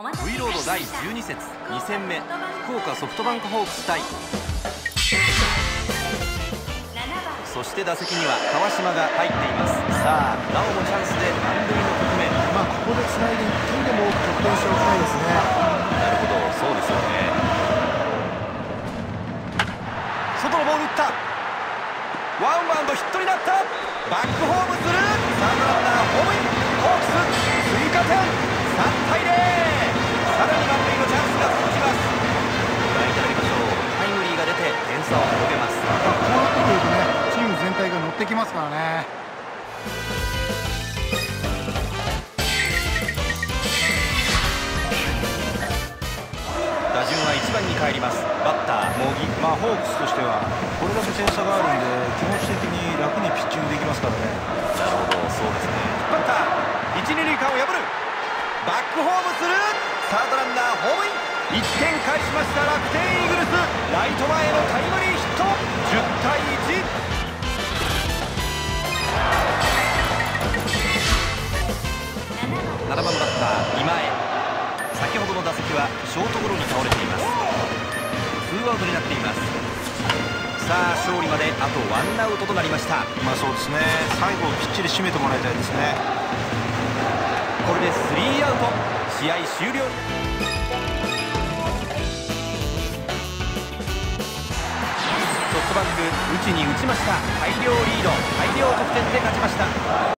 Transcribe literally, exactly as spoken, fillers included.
V ロードだいじゅうに節に戦目、福岡ソフトバンクホークス対、そして打席には川島が入っています。さあなおもチャンスで満塁の局面。 まあここでつないでいっけんでも多く得点しておきたいですね。 なるほど、そうですよね。外のボール打った、ワンバウンドヒットになった、バックホームする、サードランナーホームイン、ホークス追加点、さんたいゼロ、さらに満塁のチャンスが続きます。ご覧いただきましょう。タイムリーが出て点差を広げます。 こうなってくるとね、チーム全体が乗ってきますからね。 打順はいちばんに帰ります。バッター茂木。 まあホークスとしてはこれだけ点差があるんで気持ち的に楽にピッチングできますからね。 なるほど、そうですね。バッター一、二塁間を破る、バックホームする、サードランナーホームイン、いってん返しました楽天イーグルス。ライト前のタイムリーヒット、じゅうたいいち。ななばんバッター今江、先ほどの打席はショートゴロに倒れています。ツーアウトになっています。さあ勝利まであとワンアウトとなりました。 まあそうですね、最後きっちり締めてもらいたいですね。 これでスリーアウト、試合終了。ソフトバンク打ちに打ちました。大量リード、大量得点で勝ちました。